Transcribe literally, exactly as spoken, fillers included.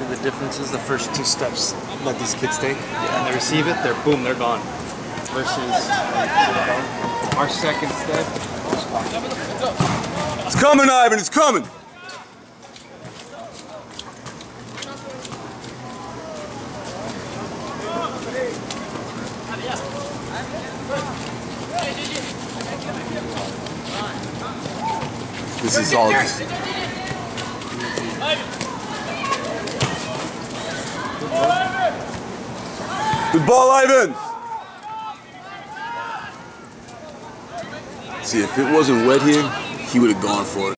the difference is the first two steps that these kids take. Yeah. And they receive it, they're boom, they're gone. Versus our second step. It's coming, Ivan, it's coming! This is all just... Good ball, Ivan! See, if it wasn't wet here, he would have gone for it.